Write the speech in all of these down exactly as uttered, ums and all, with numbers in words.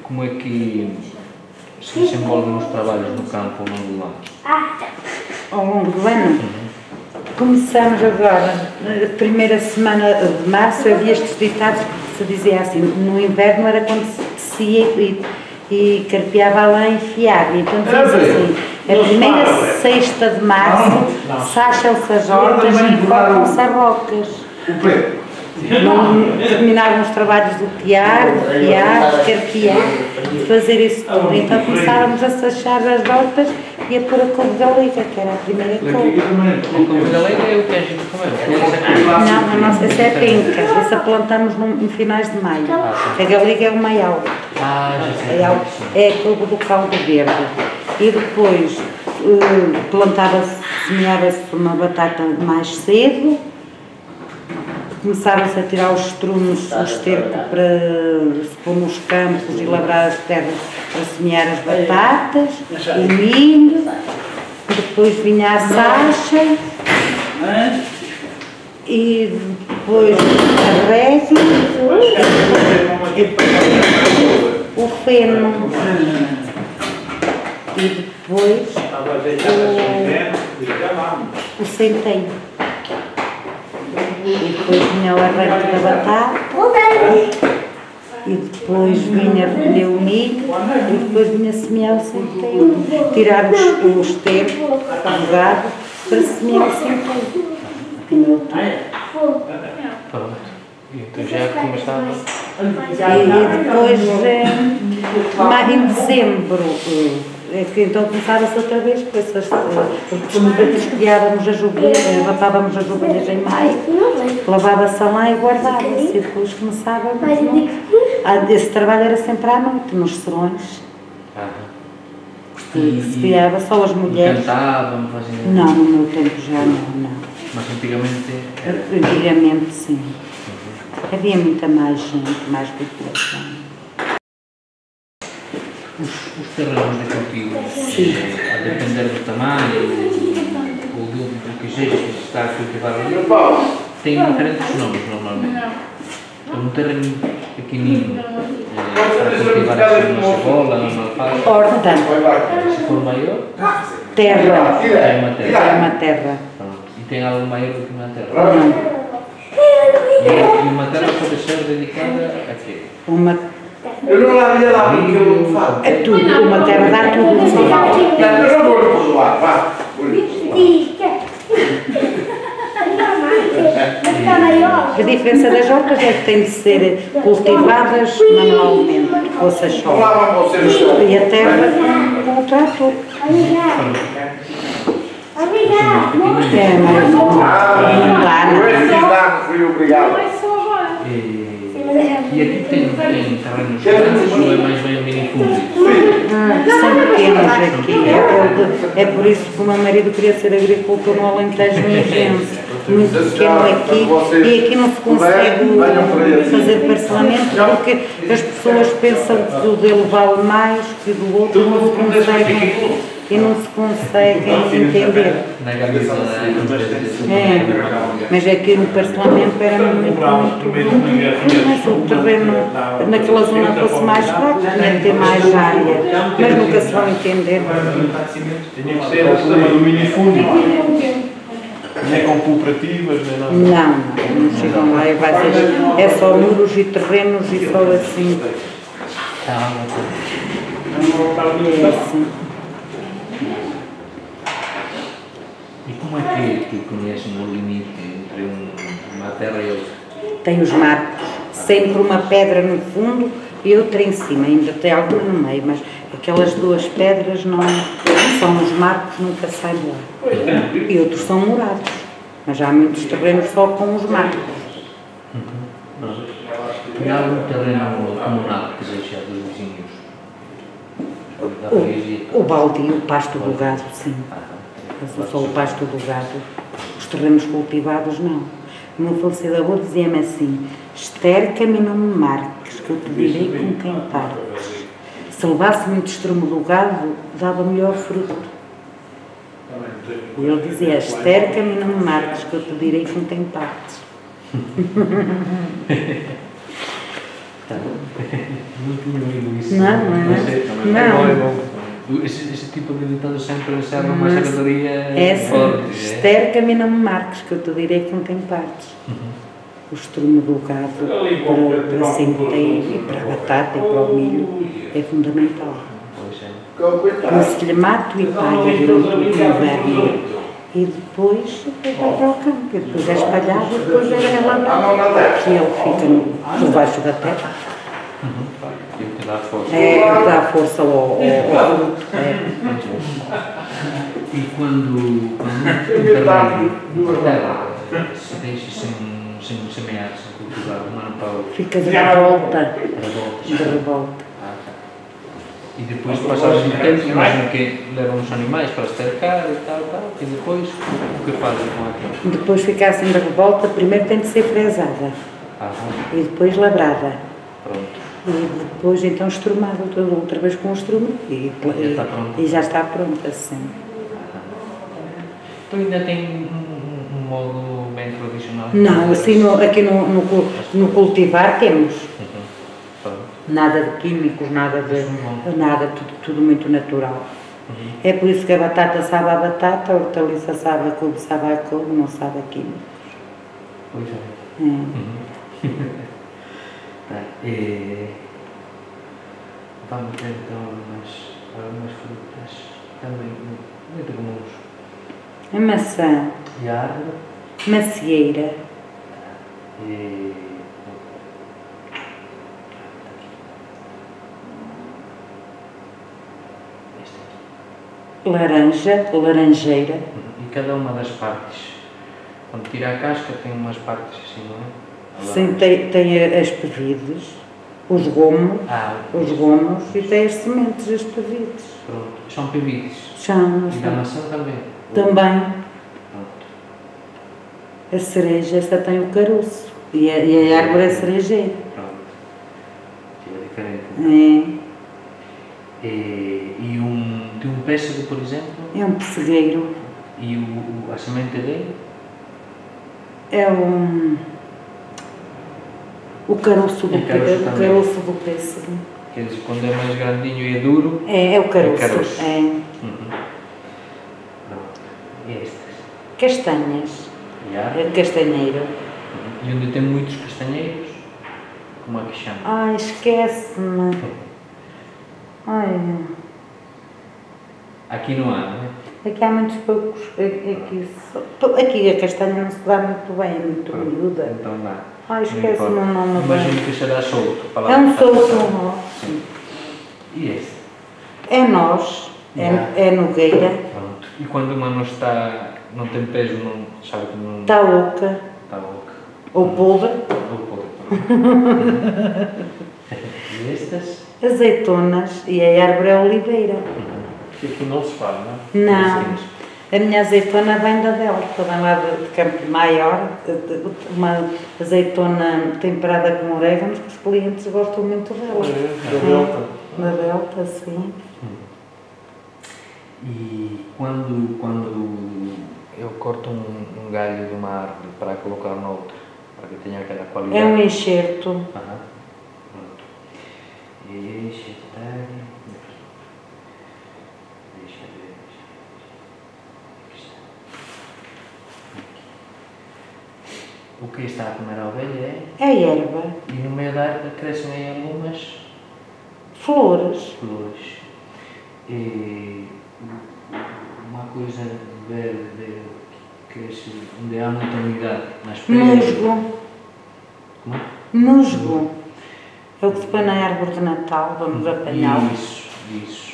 como é que se desenvolvem os trabalhos no campo ao longo do ano? Ao longo do ano? Uhum. Começamos agora, na primeira semana de março, havia estes ditados que se dizia assim, no inverno era quando se tecia e, e carpeava a lã enfiada. Então dizia assim, a primeira sexta de março, sacham-se as hortas e cortam-se as rocas. Não terminavam os trabalhos do tear, de fiar, de carpear, de fazer isso tudo. Então começávamos a sachar as hortas e a pôr a couve da liga, que era a primeira couve. A couve da liga é o que a gente come? Não, a nossa, essa é a penca. Essa plantamos no, no finais de maio. A galega é o maial. Ah, já sei. É a couve do caldo verde. E depois uh, plantava-se, semeava-se uma batata mais cedo. Começaram-se a tirar os estrumes, o esterco para se pôr nos campos e labrar as terras para semear as batatas, o milho, depois vinha a sacha e depois a régua, o feno e depois o, o centeio. E depois vinha o arranque da batata, e depois vinha recolher o milho, e depois vinha semear o centeio. Tirar o esterco, o gado, para semear o centeio. Pronto. E então já começava. E depois, em dezembro, é que então começava-se outra vez com essas, porque desfiávamos as ovelhas, rapávamos as ovelhas em maio, lavava-se lá e guardava-se, e depois começávamos, não? Esse trabalho era sempre à noite, nos serões, Ah. que se criava só as mulheres. Cantavam, faziam... Não, no meu tempo já não, não. Mas antigamente era... Antigamente sim. Uhum. Havia muita mais gente, mais população. Os, os terrenos de cultivo, sim, eh, a depender do tamanho ou do, do que seja que se está a cultivar ali, têm diferentes nomes normalmente. Um terreno pequenino eh, para cultivar assim uma cebola, uma alface. Horta. Se for maior, Terra. é uma terra. É uma terra. Pronto. E tem algo maior do que uma terra. Não. E, e uma terra pode ser dedicada a quê? Uma Eu não lá ia lá porque eu não faço. é tudo, uma terra dá tudo. Eu não vou lhe perdoar, vá. A diferença das hortas é que têm de ser cultivadas manualmente, com a sachola. E a terra com o trator. É, mas não dá, não. Fui obrigado. E aqui tem, tem terrenos grandes ou é mais bem minifúndio? São pequenos aqui, é, é por isso que o meu marido queria ser agricultor no Alentejo Migense. Muito pequeno aqui, e aqui não se consegue fazer parcelamento porque as pessoas pensam que o dele vale mais que o do outro, não se conseguem, e não se conseguem entender. É, mas aqui no parcelamento era muito, muito, mas o terreno naquela zona fosse mais fraco, tinha que ter mais área, mas nunca se vão entender. Tinha que ser o sistema do minifúndio. Nem com cooperativas, nem nada? Não, não, não chegam lá, é, vai ser, é só muros e terrenos e só assim. É assim. E como é que, que conhecem o limite entre um, uma terra e outra? Tem os marcos, sempre uma pedra no fundo e outra em cima, ainda tem alguma no meio, mas aquelas duas pedras não são os marcos, nunca saem lá. E outros são morados, mas há muitos terrenos só com os marcos. Uhum. Tem algum terreno comunal que deixa dos vizinhos? O, o baldio, o pasto do gado, sim. Só o pasto do gado. Os terrenos cultivados, não. O meu falecido avô dizia-me assim: esterca-me e não me marques, que eu te direi com quem partes. Se levasse muito estrumo do gado, dava melhor fruto. E ele dizia: esterca-me e não me marques, que eu te direi com quem partes. Não tinha ouvido isso. isso. Não, não é? Não. É bom. Esse, esse tipo de ditado sempre serve uma sabedoria Essa, forte. Esther Camina me marques, que eu te direi que não tem partes. Uhum. O estrume do gado para, para a centeio e para a batata e para o milho é fundamental. Pois é. Não se lhe mata e palha durante o inverno e depois vai para o campo, e depois é espalhado e depois é lavado. E ele fica no, por baixo da terra. Uhum. Tem que dar força. É, dá força ao, ao, ao fruto. É. E quando, quando um terreno se deixa sem, sem semear, sem cultivar, de um ano para o outro, Fica de revolta. revolta. De revolta. Ah, tá. E depois passar o tempo, imagino que levam os animais para cercar e tal, tal, e depois o que fazem com aquilo? Depois ficar assim de revolta, primeiro tem de ser fresada Ah, e depois lavrada. pronto. E depois então estrumada outra vez com o estrume e, Já está pronta. e já está pronta assim. Então ainda tem um, um, um modo bem tradicional? Não, assim no, aqui no, no, no cultivar temos. Uhum. Pronto. Nada de químicos, nada de nada, tudo, tudo muito natural. Uhum. É por isso que a batata sabe a batata, a hortaliça sabe a couve, sabe a couve, não sabe a químicos. Pois é. É. Uhum. Tá. E... Vamos ter então algumas, algumas frutas também muito comuns. A maçã, E a árvore? macieira, E... laranja, laranjeira. E cada uma das partes, quando tira a casca, tem umas partes assim, não é? Sim, tem, tem as pevides, os gomos, Ah, os gomos e tem as sementes, as pevides. pronto. São pevides. São, E da maçã também. também Pronto. a cereja, essa tem o caroço e a, e a árvore é cerejeira. Pronto. É diferente. É, E, e um, de um pêssego, por exemplo, é um pessegueiro, e o, o, a semente dele? é um, o caroço do, O caroço o também. caroço do pêssego. Quer dizer, quando é mais grandinho e é duro. É, é o caroço. É caroço. É. Uhum. Pronto. E estas? Castanhas, E a é castanheiro. Uhum. E onde tem muitos castanheiros, como é que chama? Ai, esquece-me. Ai, Aqui não há, não é? aqui há muitos poucos. Aqui, só- aqui a castanha não se dá muito bem, é muito Pronto. miúda. Então dá. Ai, esquece-me o nome. Imagino que será solto. a É palavra um está solto. passada. E este? É nós, é, Já. é nogueira, Pronto. E quando uma não está, não tem peso, não sabe que não está oca, está louca. ou podre, Ou pode. E estas? azeitonas e a árvore é oliveira. Que aqui não se faz, não é? Não, a minha azeitona vem da Delta, vem lá de, de Campo Maior, de- de- uma azeitona temperada com orégãos, que os clientes gostam muito dela. É, da Delta. Da Delta, sim. E quando, quando eu corto um, um galho de uma árvore para colocar noutra, para que tenha aquela qualidade. É um enxerto. Aham. Pronto. E enxertar. Deixa eu ver. Aqui está. Aqui. O que está a comer a ovelha é? É erva, E no meio da árvore crescem aí algumas flores, flores. E uma coisa verde que cresce onde há muita umidade, nas pedras. musgo, Como é? musgo. É o que se põe na árvore de Natal, vamos apanhá-lo. Isso, isso.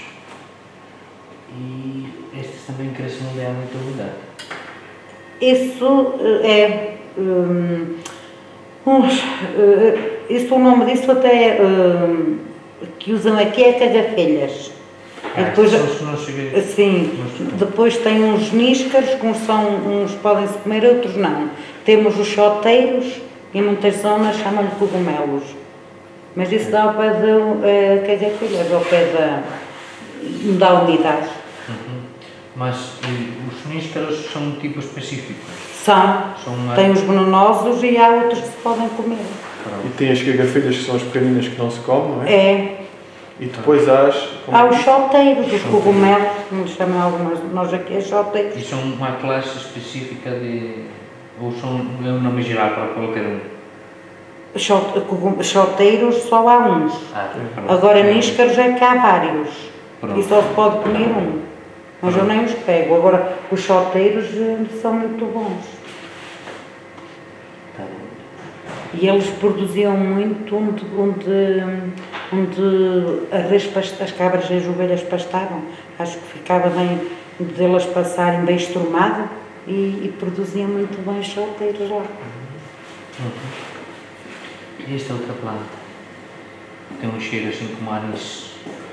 E estes também crescem onde há muita umidade. Isso eh, é. hum, uns, eh, isso, o nome disso até hum, que usam aqui é cagafelhas. E Ah, depois, são os que não cheguei. assim, depois tem uns níscaros, que uns, são, uns podem-se comer, outros não. Temos os choteiros e muitas zonas chamam-lhe cogumelos. Mas isso dá ao pé de uh, cagafelhas, ao pé da, da umidade. Uhum. Mas e, os níscaros são um tipo específico. São, São uma... tem os venenosos e há outros que se podem comer. E tem as cagafelhas que são as pequeninas que não se comem, não é? É, E depois há as... Há os choteiros, os cogumelos, como chamam algumas, nós aqui é choteiros. E são uma classe específica de... ou são é um nome geral para qualquer um? Chot- cogum- Choteiros só há uns. Ah, pronto. Agora níscaros é que há vários. Pronto. E só se pode comer um. Mas eu nem os pego. Agora os choteiros eh, são muito bons. Tá bom. E eles produziam muito onde, onde, onde a res past- as cabras e as ovelhas pastavam. Acho que ficava bem delas passarem bem estrumado e, e produziam muito bem os choteiros lá. Uhum. E esta outra planta? Tem um cheiro assim como anis.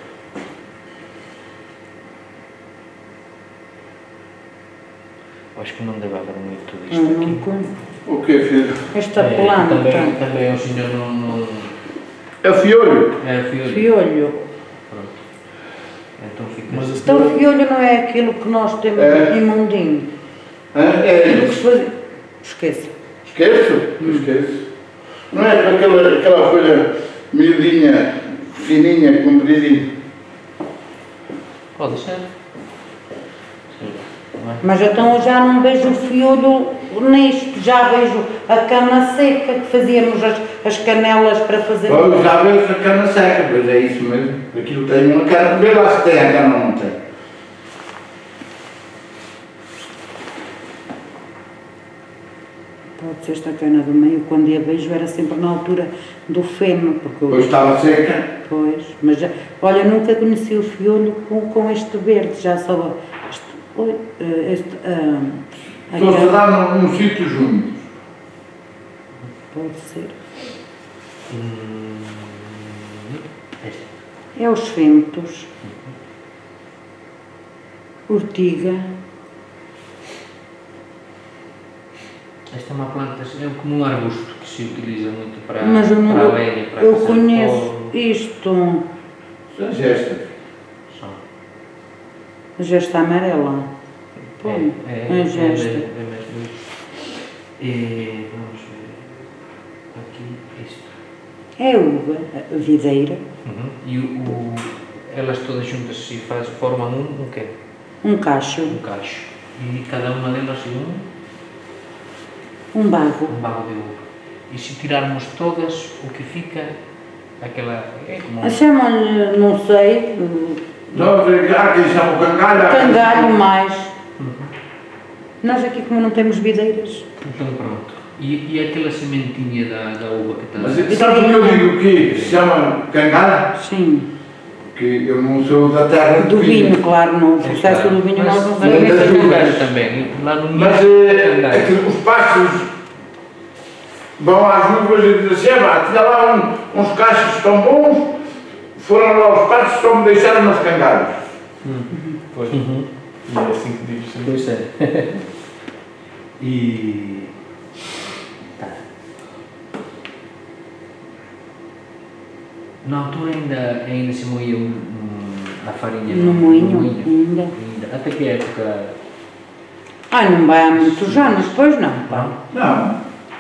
Acho que não deve haver muito disto Eu não aqui. como. O que, filho? Esta É, planta, também, também o senhor não... não É o fiolho. é fiolho. fiolho. Pronto. Então fica Mas assim. esse Então o fiolho não é aquilo que nós temos É. em Mundinho. Hã? É Aquilo que se isso. fazia. Esqueça. Esqueço? Esqueço. Não é aquela, aquela folha miudinha, fininha, compridinha. Pode ser. Sim. Não é? Mas então eu já não vejo o fiolho nisto, já vejo a cana seca que fazíamos as, as canelas para fazer. Pois, já vês a cana seca, pois é isso mesmo. Aquilo tem uma cana, vê lá se tem a cana ou não tem. Pode ser esta cana do meio, quando a vejo era sempre na altura do feno, porque eu, Pois estava seca. pois, mas já, olha, nunca conheci o fiolho com, com este verde, já só este, oi, eh, este, ah, Só se aquela- dá num, num sítio juntos. pode ser. Hum, esta. É os fentos, urtiga, Esta é uma planta, é como um arbusto que se utiliza muito para, mas eu não, para a lenha, para eu fazer conheço fogo. isto, São gestas. São. gesta amarela, É, põe, é, é é, gesta. é, é mesmo isso. E vamos ver aqui isto. É uva, a videira, Uhum. E o, o- elas todas juntas se faz, formam um, um quê? um cacho, Um cacho. E cada uma delas é um, um barro. um barro de uva. E se tirarmos todas, o que fica, aquela, é como um Chamam-lhe, não sei, Não, há quem chama o cangalho. há quem cangalho chama- mais. Uhum. Nós aqui como não temos videiras, Então pronto. E, e aquela sementinha da, da uva que está... Mas sabe o que eu digo que se chama cangalho? sim, Que eu não sou da terra do vinho, claro, no É processo claro. do vinho Mas nós não não sabemos. das tem uvas. cangalho também. Lá no Mas Minho, é, cangalho. é que os pastos vão às uvas e dizem assim, "Ah, tinha lá um- uns cachos tão bons, foram lá aos pastos, só me deixaram nos cangalhos." Pois. Uhum. E é assim que diz sempre. Pois é. E... Tá. Na altura ainda, ainda se moía um, um, a farinha No moinho, ainda. Ainda. Até que época? Ai, não vai há muitos anos, pois não, pá. Não.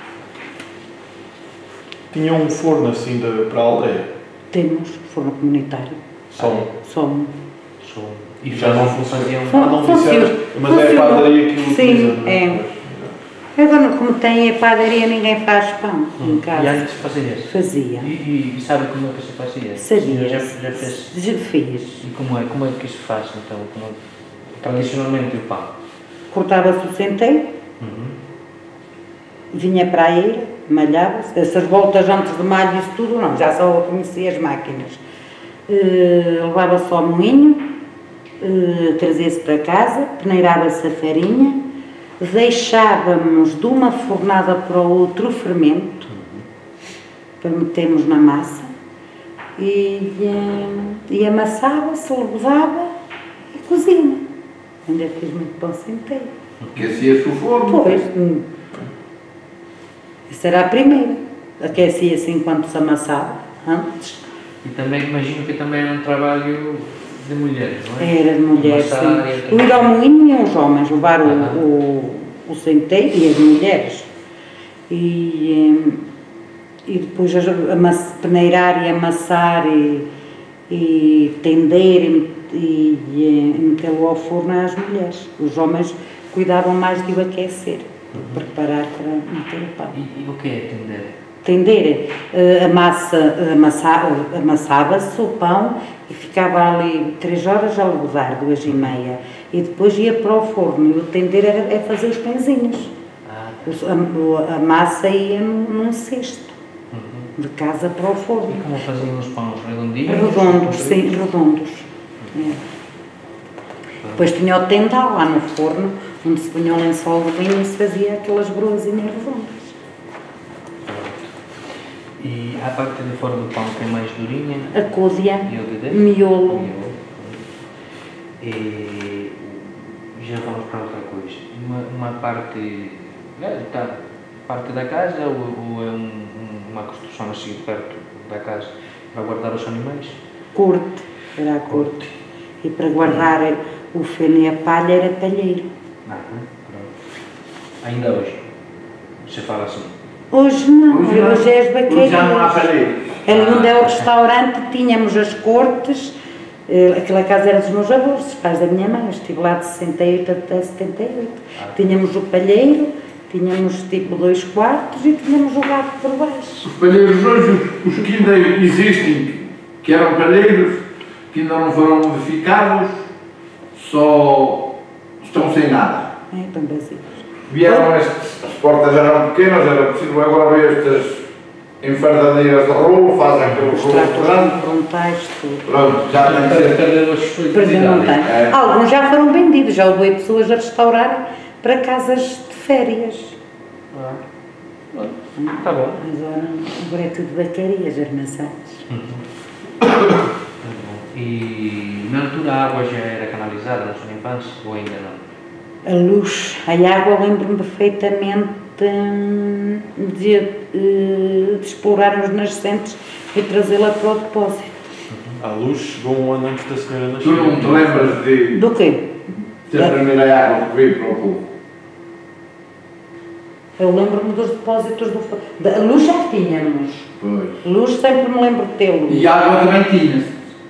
Tinha um forno assim de, para a aldeia. Temos forno comunitário, Só um. só um. Só. E já não funciona. faziam... Fun- Ah, não disseram, funciona- mas é a funciona. padaria que o Sim, utiliza, não é. Agora, como tem a padaria, ninguém faz pão em E casa. antes fazia-se? Fazia. E, e sabe como é que se fazia? Sabia. Já, já fez? Já fiz. E como é, como é que se faz então? Como, tradicionalmente o pão? Cortava-se o centeio, Uhum. vinha para a eira, malhava-se. Essas voltas antes de malho, isso tudo não, já só conhecia as máquinas. Eh, levava-se ao moinho, eh, trazia-se para casa, peneirava-se a farinha, deixávamos de uma fornada para o outro o fermento, para metermos na massa, e, eh, e amassava-se, levava e cozia. Ainda fiz muito pão centeio. Aquecia-se o forno. Pois, hum. Isso era a primeira. Aquecia-se enquanto se amassava, antes. E também imagino que também era um trabalho de mulheres, não é? Era de mulheres, Amassar sim. e- O ir ao moinho iam os homens levar o, Aham. o, o centeio e as mulheres. E, hum, e depois as- amass- peneirar e amassar e, e tender e, e, e metê-lo ao forno às mulheres. Os homens cuidavam mais de o aquecer, de preparar para meter o pão. E, e o que é tender? Tender, a massa, amassa, amassava-se o pão e ficava ali três horas a levedar, duas e meia, e depois ia para o forno. E o tender era é fazer os pãezinhos. Ah. A, a massa ia num cesto, Uhum. de casa para o forno. E como faziam os pães? Redondinhos? Redondos, sim, redondos. É. Depois tinha o tendal lá no forno, onde se punha um lençol de linho e se fazia aquelas broazinhas redondas. E a parte de fora do pão que é mais durinha? A côdea, E o dedé? miolo. Miolo. E já vamos para outra coisa. Uma, uma parte, é, tá, parte da casa ou, ou é um, um, uma construção assim perto da casa para guardar os animais? Corte, era a corte. E para guardar o feno e a palha era palheiro. Ah, pronto. Ainda hoje se fala assim. Hoje não, Hoje não. hoje é as baqueiras. Hoje já não há paredes. Ali onde é o restaurante tínhamos as cortes, eh, aquela casa era dos meus avós, os pais da minha mãe, eu estive lá de sessenta e oito até setenta e oito. Ah. Tínhamos o palheiro, tínhamos tipo dois quartos e tínhamos o gato por baixo. Os palheiros hoje, os que ainda existem, que eram palheiros, que ainda não foram modificados, só estão sem nada. É, tão vazios. Vieram estes, as portas eram pequenas, era possível agora ver estas enfardadeiras de rolo, fazem aquele Os rolo tratos grande. frontais, tudo. Pronto, já tem que ser. Perderam as Perderam não tem. É. Alguns já foram vendidos, já houve pessoas a restaurar para casas de férias. Ah, tá bom. Agora, agora é tudo baquerias, armações. E na altura a água já era canalizada na sua infância ou ainda não? A luz, a água, lembro-me perfeitamente hum, de, de explorarmos nascentes e trazê-la para o depósito. A luz chegou um ano antes da senhora nascer. Tu não te lembras de Do quê? ter a primeira água que veio para o povo? Eu lembro-me dos depósitos do... A luz já tínhamos. Pois. Luz sempre me lembro de ter luz. E água também tinha.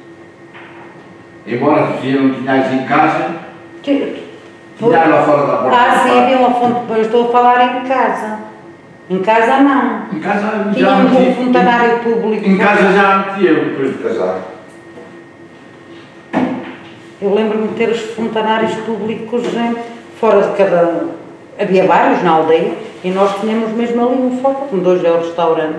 Embora tu não tinhas em casa, Que- tinhas lá fora da porta. Ah, sim, havia uma fonte, eu estou a falar em casa. Em casa não. Em casa já Tínhamos um meti. fontanário público. Em casa já meti eu depois de casar. Eu lembro-me de ter os fontanários públicos eh, fora de cada... Havia vários na aldeia e nós tínhamos mesmo ali um fora, onde hoje é o restaurante.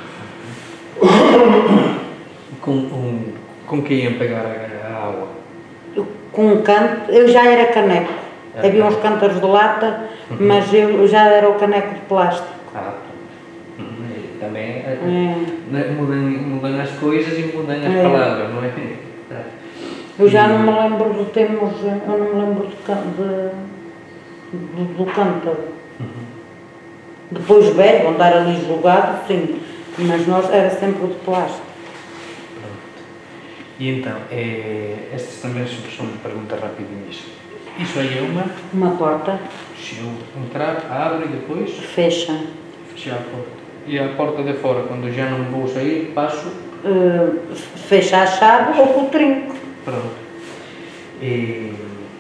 Com, um, com quem iam pegar a, a água? Eu, com um canto, eu já era caneco. Era Havia uns caneco. cântaros de lata, Uhum. mas eu já era o caneco de plástico. Ah, hum, e também é, É. mudam, mudam as coisas e mudam as É. palavras, não é? Tá. Eu já E- não me lembro de termos, eu não me lembro de, can- de, do, do cântaro. Depois velho, andar ali jogado, sim, mas nós era sempre o de plástico. E então, é, estas também são perguntas rapidinhas. Isso aí é uma, Uma porta, se eu entrar, abre e depois fecha, fechar a porta. E a porta de fora, quando já não vou sair, passo, uh, fecha a chave ou com o trinco. pronto. E,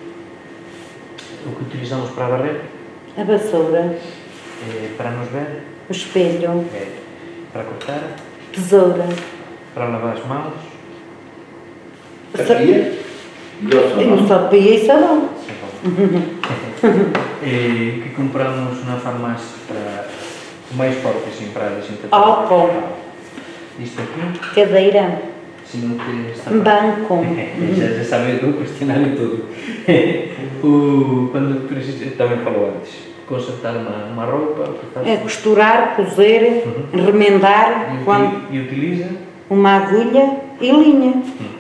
o que utilizamos para varrer, A vassoura, é, para nos ver, o espelho, é, para cortar, tesoura, para lavar as mãos, Aqui e o e o sapia e sabão. e, que compramos na farmácia para o mais forte, assim, para desinfetar. Álcool. Isto aqui, Cadeira, se não te está banco, já, já sabe do questionário todo. o, quando precisa, também falou antes, consertar uma, uma roupa, o que faz? é costurar, cozer, remendar, E, uti- quando e utiliza? uma agulha e linha. Hum.